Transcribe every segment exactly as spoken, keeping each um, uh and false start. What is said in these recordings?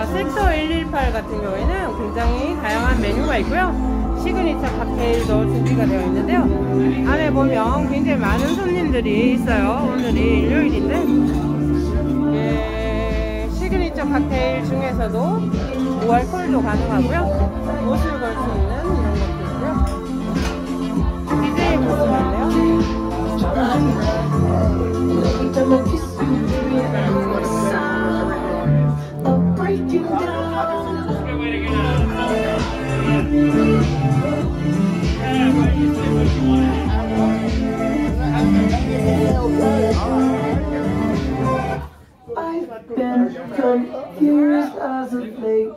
자, 섹터 일일팔 같은 경우에는 굉장히 다양한 메뉴가 있고요. 시그니처 칵테일도 준비가 되어 있는데요. 안에 보면 굉장히 많은 손님들이 있어요. 오늘이 일요일인데, 예, 시그니처 칵테일 중에서도 무알콜도 가능하고요. 옷을 걸 수 있는 이런 것도 있고요. 디제이 부스가 있네요. I've been confused as of late.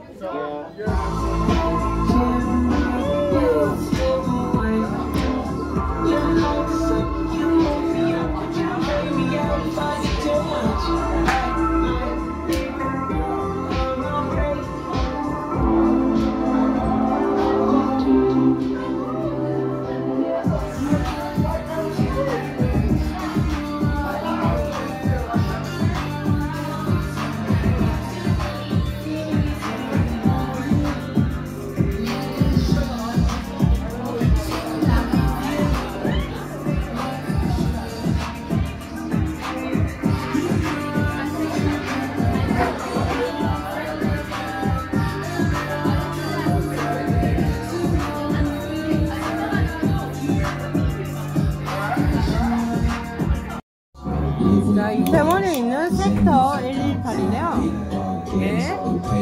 자, 이태원에 있는 섹터 일일팔인데요. 이게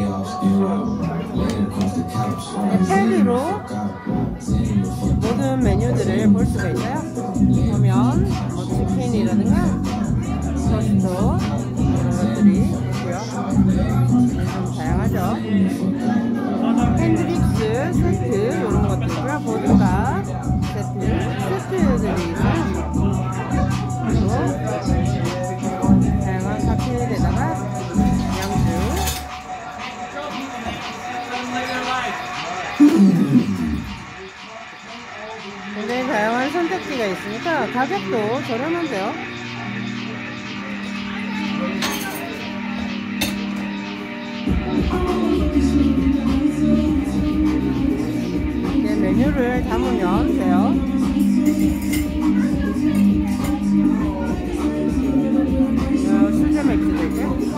텔리로 모든 메뉴들을 볼 수가 있어요. 보면 뭐 치킨이라든가 토스트 이런 것들이 있고요. 좀 다양하죠. 핸드릭스 세트 이런 것도 있고요. 보드카 세트 세트들이 있어요. 그리고 다양한 칵테일에다가 양주, 굉장히 다양한 선택지가 있으니까 가격도 저렴한데요. 이제 메뉴를 담으면 돼요. 수제 맥주도 있고요.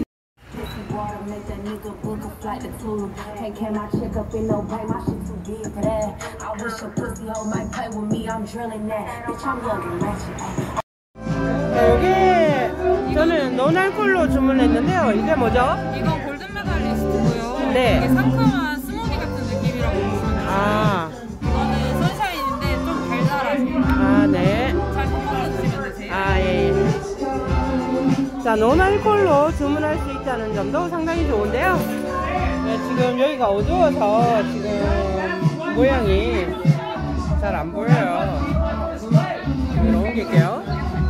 자, 여기 저는 논알콜로 주문했는데요. 이게 뭐죠? 이건 골든 메달리스트고요. 네. 이게 상큼한 스무디 같은 느낌이라고 보시면 돼요. 아, 이거는 선샤인인데 좀 달달하죠. 아, 네. 잘 섞어 드시면 되세요. 아, 예, 예. 자, 논알콜로 주문할 수 있다는 점도 상당히 좋은데요. 네, 지금 여기가 어두워서 지금 모양이 잘 안 보여요. 여기로 옮길게요.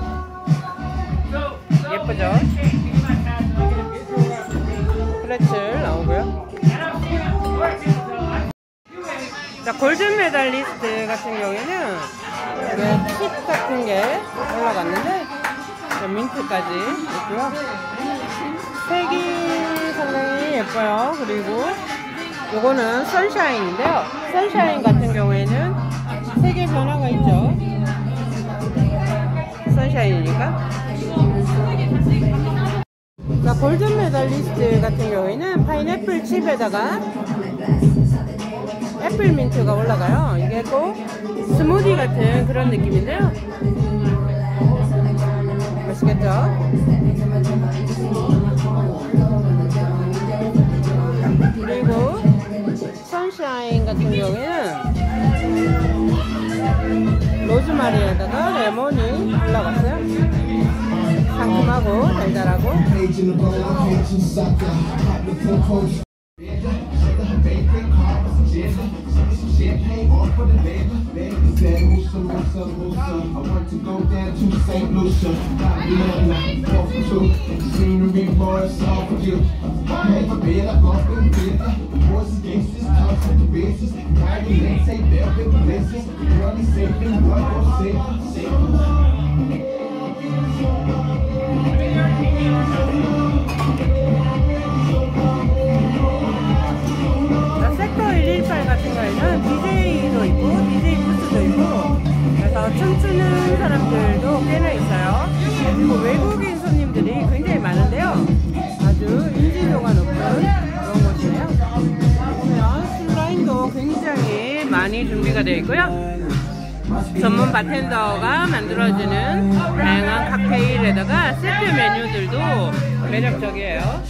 예쁘죠? 프레첼 나오고요. 자, 골든 메달리스트 같은 경우에는 칩 같은 게 올라갔는데 민트까지 있고요. 색이 상당히 예뻐요. 그리고 요거는 선샤인인데요. 선샤인 같은 경우에는 색의 변화가 있죠. 선샤인이니까. 자, 골든 메달리스트 같은 경우에는 파인애플 칩에다가 애플 민트가 올라가요. 이게 또 스무디 같은 그런 느낌인데요. 맛있겠죠? 그리고 선샤인 같은 경우에는 로즈마리에다가 레몬이 올라갔어요. 상큼하고 달달하고. 준비가 되어 있고요. 전문 바텐더가 만들어주는 다양한 칵테일에다가 세트 메뉴들도 매력적이에요.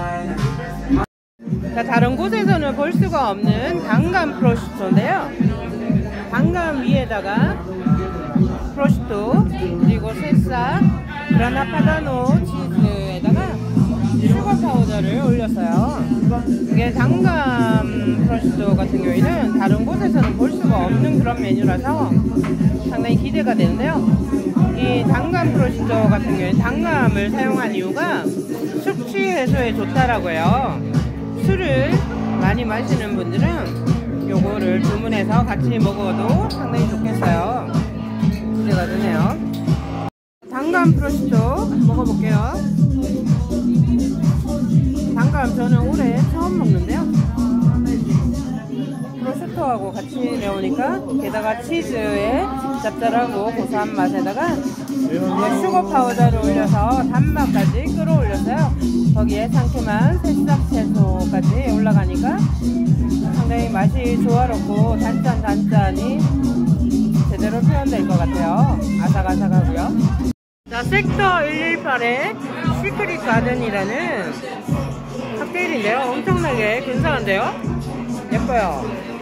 자, 다른 곳에서는 볼 수가 없는 단감 프로슈토인데요. 단감 위에다가 프로슈토, 그리고 새싹, 그라나 파다노 치즈에다가 슈거 파우더를 올렸어요. 이게 단감 프로슈토 같은 경우에는 다른 곳에서는 볼 수가 없는 그런 메뉴라서 상당히 기대가 되는데요. 이 단감 프로슈토 같은 경우에는 단감을 사용한 이유가 숙취 해소에 좋다라고 해요. 술을 많이 마시는 분들은 요거를 주문해서 같이 먹어도 상당히 좋겠어요. 기대가 되네요. 단감 프로슈토 먹어볼게요. 단감 저는 올해 처음 먹는데요. 프로슈토하고 같이 내오니까 게다가 치즈의 짭짤하고 고소한 맛에다가 슈거 파우더를 올려서 단맛까지 끌어올렸어요. 거기에 상큼한 새싹 채소까지 올라가니까 상당히 맛이 조화롭고 단짠 단짠이 제대로 표현될 것 같아요. 아삭아삭하고요. 자, 섹터 일일팔의 시크릿 가든이라는 칵테일인데요. 엄청나게 근사한데요. 예뻐요.